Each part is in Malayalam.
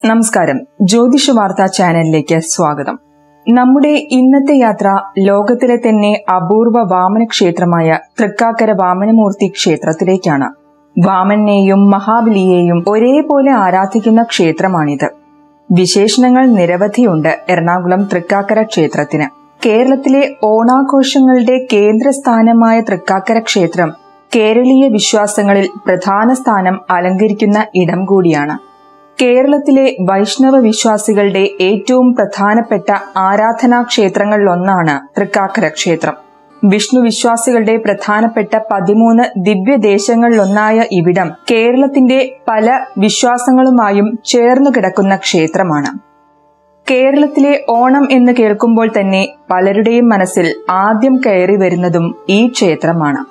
നമസ്കാരം, ജ്യോതിഷ വാർത്താ ചാനലിലേക്ക് സ്വാഗതം. നമ്മുടെ ഇന്നത്തെ യാത്ര ലോകത്തിലെ തന്നെ അപൂർവ വാമന ക്ഷേത്രമായ തൃക്കാക്കര വാമനമൂർത്തി ക്ഷേത്രത്തിലേക്കാണ്. വാമനെയും മഹാബലിയെയും ഒരേപോലെ ആരാധിക്കുന്ന ക്ഷേത്രമാണിത്. വിശേഷണങ്ങൾ നിരവധിയുണ്ട് എറണാകുളം തൃക്കാക്കര ക്ഷേത്രത്തിന്. കേരളത്തിലെ ഓണാഘോഷങ്ങളുടെ കേന്ദ്രസ്ഥാനമായ തൃക്കാക്കര ക്ഷേത്രം കേരളീയ വിശ്വാസങ്ങളിൽ പ്രധാന സ്ഥാനം അലങ്കരിക്കുന്ന ഇടം കൂടിയാണ്. കേരളത്തിലെ വൈഷ്ണവ വിശ്വാസികളുടെ ഏറ്റവും പ്രധാനപ്പെട്ട ആരാധനാ ക്ഷേത്രങ്ങളിലൊന്നാണ് തൃക്കാക്കര ക്ഷേത്രം. വിഷ്ണു വിശ്വാസികളുടെ പ്രധാനപ്പെട്ട 13 ദിവ്യദേശങ്ങളിലൊന്നായ ഇവിടം കേരളത്തിന്റെ പല വിശ്വാസങ്ങളുമായും ചേർന്നു കിടക്കുന്ന ക്ഷേത്രമാണ്. കേരളത്തിലെ ഓണം എന്ന് കേൾക്കുമ്പോൾ തന്നെ പലരുടെയും മനസ്സിൽ ആദ്യം കയറി വരുന്നതും ഈ ക്ഷേത്രമാണ്.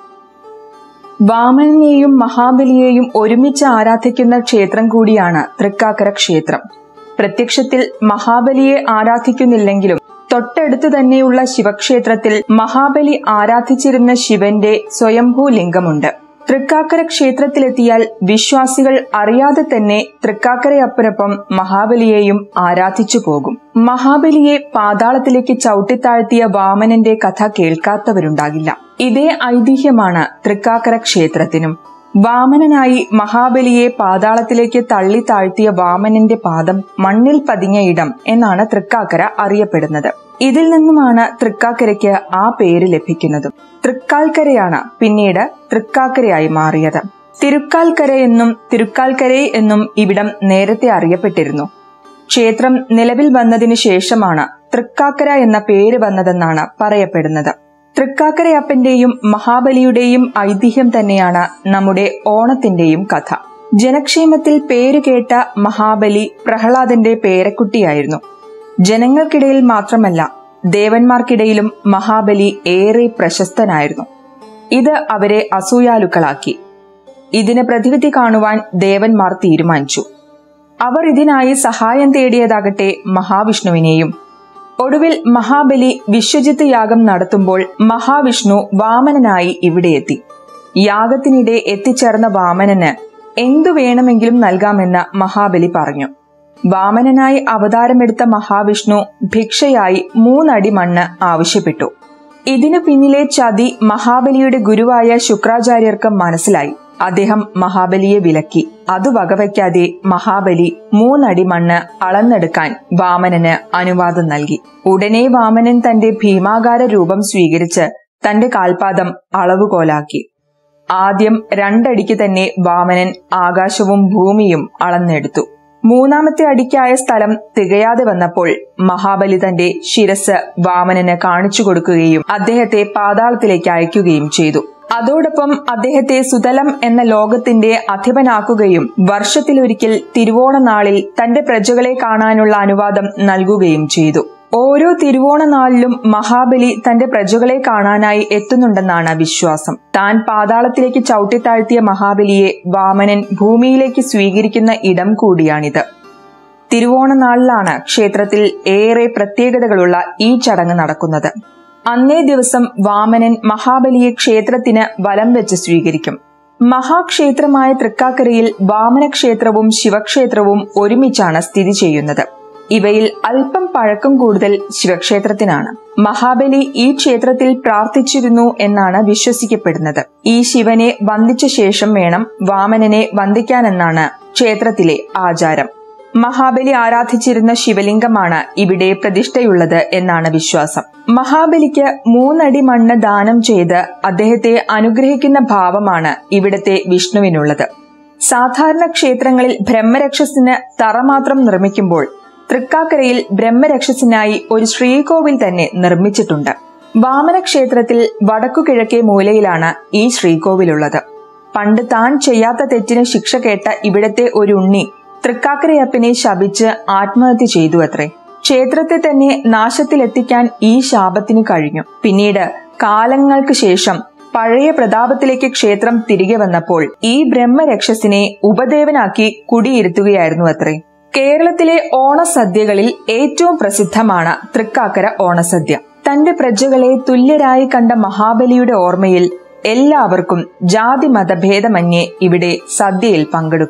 വാമനെയും മഹാബലിയെയും ഒരുമിച്ച് ആരാധിക്കുന്ന ക്ഷേത്രം കൂടിയാണ് തൃക്കാക്കര ക്ഷേത്രം. പ്രത്യക്ഷത്തിൽ മഹാബലിയെ ആരാധിക്കുന്നില്ലെങ്കിലും തൊട്ടടുത്തു തന്നെയുള്ള ശിവക്ഷേത്രത്തിൽ മഹാബലി ആരാധിച്ചിരുന്ന ശിവന്റെ സ്വയംഭൂ ലിംഗമുണ്ട്. തൃക്കാക്കര ക്ഷേത്രത്തിലെത്തിയാൽ വിശ്വാസികൾ അറിയാതെ തന്നെ തൃക്കാക്കരയപ്പനൊപ്പം മഹാബലിയെയും ആരാധിച്ചു പോകും. മഹാബലിയെ പാതാളത്തിലേക്ക് ചവിട്ടിത്താഴ്ത്തിയ വാമനന്റെ കഥ കേൾക്കാത്തവരുണ്ടാകില്ല. ഇതേ ഐതിഹ്യമാണ് തൃക്കാക്കര ക്ഷേത്രത്തിനും. വാമനനായി മഹാബലിയെ പാതാളത്തിലേക്ക് തള്ളി താഴ്ത്തിയ വാമനന്റെ പാദം മണ്ണിൽ പതിഞ്ഞ ഇടം എന്നാണ് തൃക്കാക്കര അറിയപ്പെടുന്നത്. ഇതിൽ നിന്നുമാണ് തൃക്കാക്കരയ്ക്ക് ആ പേര് ലഭിക്കുന്നത്. തൃക്കാൽക്കരയാണ് പിന്നീട് തൃക്കാക്കരയായി മാറിയത്. തിരുക്കാൽക്കര എന്നും തിരുക്കാൽക്കരൈ എന്നും ഇവിടം നേരത്തെ അറിയപ്പെട്ടിരുന്നു. ക്ഷേത്രം നിലവിൽ വന്നതിനു ശേഷമാണ് തൃക്കാക്കര എന്ന പേര് വന്നതെന്നാണ് പറയപ്പെടുന്നത്. തൃക്കാക്കരയപ്പന്റെയും മഹാബലിയുടെയും ഐതിഹ്യം തന്നെയാണ് നമ്മുടെ ഓണത്തിന്റെയും കഥ. ജനക്ഷേമത്തിൽ പേരുകേട്ട മഹാബലി പ്രഹ്ലാദന്റെ പേരക്കുട്ടിയായിരുന്നു. ജനങ്ങൾക്കിടയിൽ മാത്രമല്ല, ദേവന്മാർക്കിടയിലും മഹാബലി ഏറെ പ്രശസ്തനായിരുന്നു. ഇത് അവരെ അസൂയാലുക്കളാക്കി. ഇതിന് പ്രതിവിധി കാണുവാൻ ദേവന്മാർ തീരുമാനിച്ചു. അവർ ഇതിനായി സഹായം തേടിയതാകട്ടെ മഹാവിഷ്ണുവിനെയും. ഒടുവിൽ മഹാബലി വിശ്വജിത്ത് യാഗം നടത്തുമ്പോൾ മഹാവിഷ്ണു വാമനനായി ഇവിടെയെത്തി. യാഗത്തിനിടെ എത്തിച്ചേർന്ന വാമനന് എന്തു വേണമെങ്കിലും നൽകാമെന്ന് മഹാബലി പറഞ്ഞു. വാമനനായി അവതാരമെടുത്ത മഹാവിഷ്ണു ഭിക്ഷയായി 3 അടി മണ്ണ് ആവശ്യപ്പെട്ടു. ഇതിനു പിന്നിലെ ചതി മഹാബലിയുടെ ഗുരുവായ ശുക്രാചാര്യർക്ക് മനസ്സിലായി. അദ്ദേഹം മഹാബലിയെ വിലക്കി. അത് വകവയ്ക്കാതെ മഹാബലി 3 അടി മണ്ണ് അളന്നെടുക്കാൻ വാമനന് അനുവാദം നൽകി. ഉടനെ വാമനൻ തന്റെ ഭീമാകാര രൂപം സ്വീകരിച്ച് തന്റെ കാൽപാദം അളവുകോലാക്കി. ആദ്യം 2 അടിക്ക് തന്നെ വാമനൻ ആകാശവും ഭൂമിയും അളന്നെടുത്തു. 3ാമത്തെ അടിക്കായ സ്ഥലം തികയാതെ വന്നപ്പോൾ മഹാബലി തന്റെ ശിരസ് വാമനന് കാണിച്ചു കൊടുക്കുകയും അദ്ദേഹത്തെ പാതാളത്തിലേക്ക് അയക്കുകയും ചെയ്തു. അതോടൊപ്പം അദ്ദേഹത്തെ സുതലം എന്ന ലോകത്തിന്റെ അധിപനാക്കുകയും വർഷത്തിലൊരിക്കൽ തിരുവോണ നാളിൽ തന്റെ പ്രജകളെ കാണാനുള്ള അനുവാദം നൽകുകയും ചെയ്തു. ഓരോ തിരുവോണ നാളിലും മഹാബലി തന്റെ പ്രജകളെ കാണാനായി എത്തുന്നുണ്ടെന്നാണ് വിശ്വാസം. താൻ പാതാളത്തിലേക്ക് ചവിട്ടിത്താഴ്ത്തിയ മഹാബലിയെ വാമനൻ ഭൂമിയിലേക്ക് സ്വീകരിക്കുന്ന ഇടം കൂടിയാണിത്. തിരുവോണ നാളിലാണ് ക്ഷേത്രത്തിൽ ഏറെ പ്രത്യേകതകളുള്ള ഈ ചടങ്ങ് നടക്കുന്നത്. അന്നേ ദിവസം വാമനൻ മഹാബലിയെ ക്ഷേത്രത്തിന് വലം വെച്ച് സ്വീകരിക്കും. മഹാക്ഷേത്രമായ തൃക്കാക്കരയിൽ വാമനക്ഷേത്രവും ശിവക്ഷേത്രവും ഒരുമിച്ചാണ് സ്ഥിതി ചെയ്യുന്നത്. ഇവയിൽ അല്പം പഴക്കം കൂടുതൽ ശിവക്ഷേത്രത്തിനാണ്. മഹാബലി ഈ ക്ഷേത്രത്തിൽ പ്രാർത്ഥിച്ചിരുന്നു എന്നാണ് വിശ്വസിക്കപ്പെടുന്നത്. ഈ ശിവനെ വന്ദിച്ച ശേഷം വേണം വാമനനെ വന്ദിക്കാനെന്നാണ് ക്ഷേത്രത്തിലെ ആചാരം. മഹാബലി ആരാധിച്ചിരുന്ന ശിവലിംഗമാണ് ഇവിടെ പ്രതിഷ്ഠയുള്ളത് എന്നാണ് വിശ്വാസം. മഹാബലിക്ക് 3 അടി മണ്ണ് ദാനം ചെയ്ത് അദ്ദേഹത്തെ അനുഗ്രഹിക്കുന്ന ഭാവമാണ് ഇവിടത്തെ വിഷ്ണുവിനുള്ളത്. സാധാരണ ക്ഷേത്രങ്ങളിൽ ബ്രഹ്മരക്ഷസിന് തറ മാത്രം നിർമ്മിക്കുമ്പോൾ തൃക്കാക്കരയിൽ ബ്രഹ്മരക്ഷസിനായി ഒരു ശ്രീകോവിൽ തന്നെ നിർമ്മിച്ചിട്ടുണ്ട്. വാമനക്ഷേത്രത്തിൽ വടക്കുകിഴക്കേ മൂലയിലാണ് ഈ ശ്രീകോവിലുള്ളത്. പണ്ട് താൻ ചെയ്യാത്ത തെറ്റിന് ശിക്ഷ കേട്ട ഇവിടത്തെ ഒരു ഉണ്ണി തൃക്കാക്കരയപ്പനെ ശപിച്ച് ആത്മഹത്യ ചെയ്തു അത്രേ. ക്ഷേത്രത്തെ തന്നെ നാശത്തിലെത്തിക്കാൻ ഈ ശാപത്തിന് കഴിഞ്ഞു. പിന്നീട് കാലങ്ങൾക്ക് ശേഷം പഴയ പ്രതാപത്തിലേക്ക് ക്ഷേത്രം തിരികെ വന്നപ്പോൾ ഈ ബ്രഹ്മരക്ഷസിനെ ഉപദേവനാക്കി കുടിയിരുത്തുകയായിരുന്നു അത്രേ. കേരളത്തിലെ ഓണസദ്യകളിൽ ഏറ്റവും പ്രസിദ്ധമാണ് തൃക്കാക്കര ഓണസദ്യ. തന്റെ പ്രജകളെ തുല്യരായി കണ്ട മഹാബലിയുടെ ഓർമ്മയിൽ എല്ലാവർക്കും ജാതി മതഭേദമന്യേ ഇവിടെ സദ്യയിൽ പങ്കെടുക്കാം.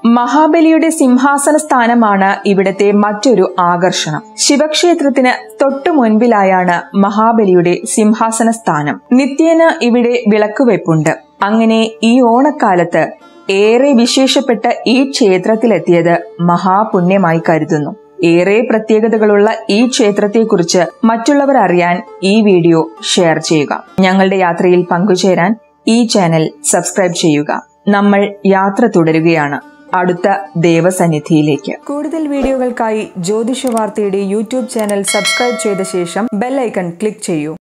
മഹാബലിയുടെ സിംഹാസന സ്ഥാനമാണ് ഇവിടത്തെ മറ്റൊരു ആകർഷണം. ശിവക്ഷേത്രത്തിന് തൊട്ടു മുൻപിലായാണ് മഹാബലിയുടെ സിംഹാസന സ്ഥാനം. നിത്യേന ഇവിടെ വിളക്കുവെപ്പുണ്ട്. അങ്ങനെ ഈ ഓണക്കാലത്ത് ഏറെ വിശേഷപ്പെട്ട ഈ ക്ഷേത്രത്തിലെത്തിയത് മഹാപുണ്യമായി കരുതുന്നു. ഏറെ പ്രത്യേകതകളുള്ള ഈ ക്ഷേത്രത്തെക്കുറിച്ച് മറ്റുള്ളവർ അറിയാൻ ഈ വീഡിയോ ഷെയർ ചെയ്യുക. ഞങ്ങളുടെ യാത്രയിൽ പങ്കുചേരാൻ ഈ ചാനൽ സബ്സ്ക്രൈബ് ചെയ്യുക. നമ്മൾ യാത്ര തുടരുകയാണ് അടുത്ത ദേവസന്നിധിയിലേക്ക്. കൂടുതൽ വീഡിയോകൾക്കായി ജ്യോതിഷ വാർത്തയുടെ യൂട്യൂബ് ചാനൽ സബ്സ്ക്രൈബ് ചെയ്ത ശേഷം ബെൽ ഐക്കൺ ക്ലിക്ക് ചെയ്യൂ.